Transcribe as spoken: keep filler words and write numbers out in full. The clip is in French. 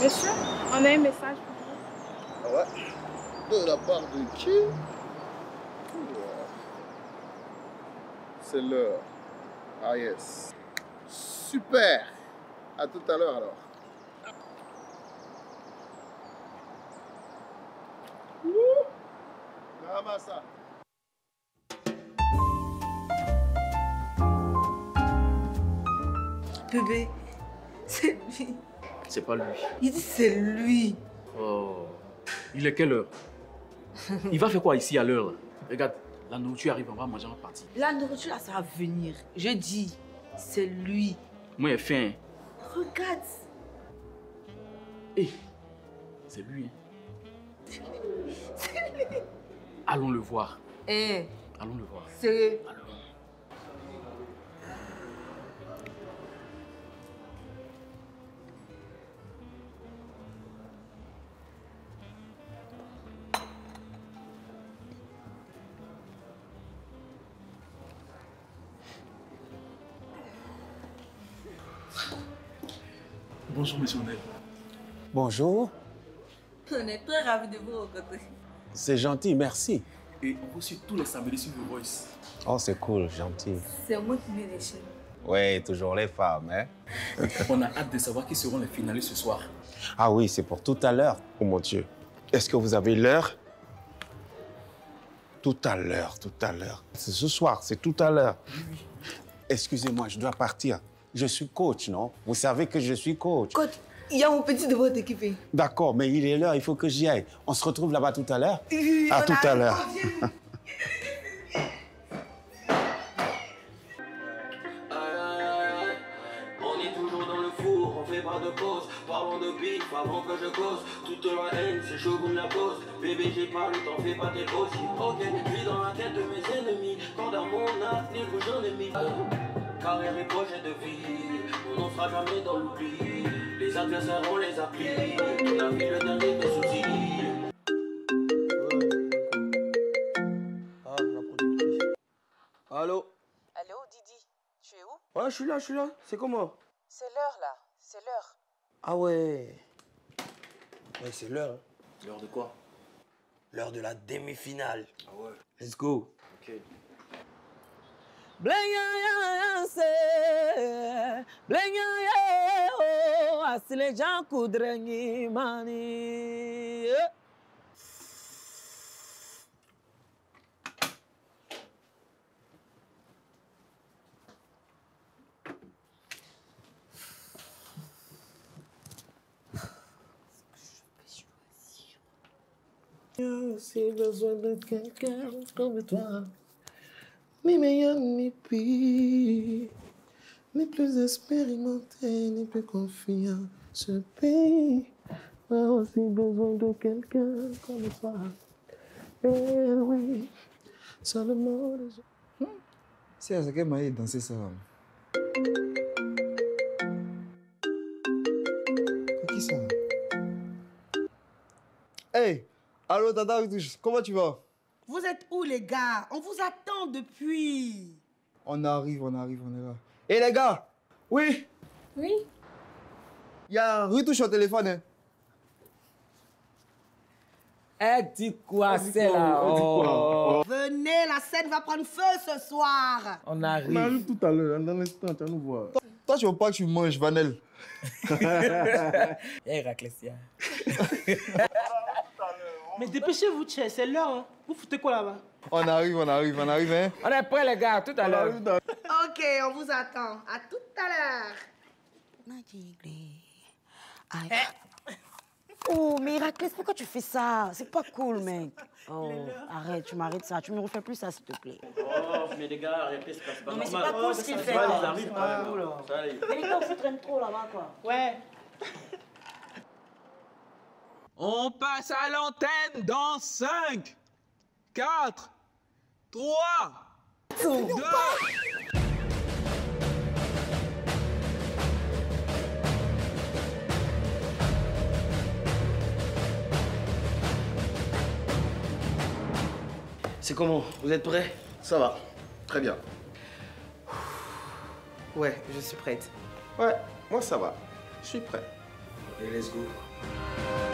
Bien sûr, on a un message pour vous. Ah ouais? De la part de qui? C'est l'heure. Ah yes. Super. À tout à l'heure alors. Ramassa. Bébé, c'est lui. C'est pas lui. Il dit c'est lui. Oh. Il est quelle heure? Il va faire quoi ici à l'heure? Regarde, la nourriture arrive, on va manger en partie. La nourriture, là, ça va venir. Je dis, c'est lui. Moi, j'ai faim. Regarde. Hé, hey, c'est lui, hein? C'est lui. Allons le voir. Eh. Hey. Allons le voir. Sérieux? Allons. Bonjour, monsieur Onel. Bonjour. On est très ravis de vous rencontrer. C'est gentil, merci. Et on reçoit tous les samedis sur The Voice. Oh, c'est cool, gentil. C'est moi qui mets les chaînes. Oui, toujours les femmes, hein. On a hâte de savoir qui seront les finalistes ce soir. Ah oui, c'est pour tout à l'heure. Oh mon Dieu. Est-ce que vous avez l'heure? Tout à l'heure, tout à l'heure. C'est ce soir, c'est tout à l'heure. Oui, oui. Excusez-moi, je dois partir. Je suis coach, non? Vous savez que je suis coach. Coach, il y a mon petit de votre équipe. D'accord, mais il est l'heure, il faut que j'y aille. On se retrouve là-bas tout à l'heure? Oui, à tout à l'heure. On est toujours dans le four, on fait pas de pause. Parlons de bif avant que je cause. Toute la haine, c'est chaud comme la pause. Bébé, j'ai pas le temps, fais pas tes pauses. Ok, je vis dans la tête de mes ennemis. Quand dans mon avenir, que j'en ai mis. Carrière et projet de vie, on n'en fera jamais dans l'oubli. Les adversaires, on les applique. La vie, le dernier de soucis. Ah, la productrice. Allô? Allô, Didi, tu es où? Ouais, je suis là, je suis là. C'est comment? C'est l'heure, là. C'est l'heure. Ah ouais. Ouais, c'est l'heure. Hein. L'heure de quoi? L'heure de la demi-finale. Ah ouais. Let's go. Ok. J'ai besoin de quelqu'un comme toi. Ni meilleur, ni pire, ni plus expérimenté, ni plus confiant. Ce pays a aussi besoin de quelqu'un comme toi. Eh oui, seulement les gens. C'est à ce qu'elle m'a dansé ça. C'est qui ça? Hey, allô Tata, comment tu vas? Vous êtes où, les gars? On vous attend depuis. On arrive, on arrive, on est là. Hé, hey, les gars! Oui? Oui? Il y a un retouche au téléphone. Hein. Eh, dis quoi, c'est là? Oh. Venez, la scène va prendre feu ce soir. On arrive. On arrive tout à l'heure, dans l'instant, tu vas nous voir. Toi, toi, tu veux pas que tu manges, Vanel? Eh, Raclesia. Mais dépêchez-vous, Tchè, c'est l'heure. Hein. Vous foutez quoi là-bas? On arrive, on arrive, on arrive, hein? On est prêts, les gars, tout à l'heure. Ok, on vous attend. À tout à l'heure. Oh, mais Héraclès, pourquoi tu fais ça? C'est pas cool, mec. Oh, arrête, tu m'arrêtes ça. Tu me refais plus ça, s'il te plaît. Oh, mais les gars, arrêtez, c'est pas, pas non, mais c'est normal. pas cool ce qu'il fait. Ça, là. ils arrivent pas. Ça, allez. Mais les gars, vous traînez trop là-bas, quoi. Ouais. On passe à l'antenne dans cinq, quatre, trois, deux... C'est comment? Vous êtes prêts? Ça va. Très bien. Ouais, je suis prête. Ouais, moi ça va. Je suis prêt. Et let's go.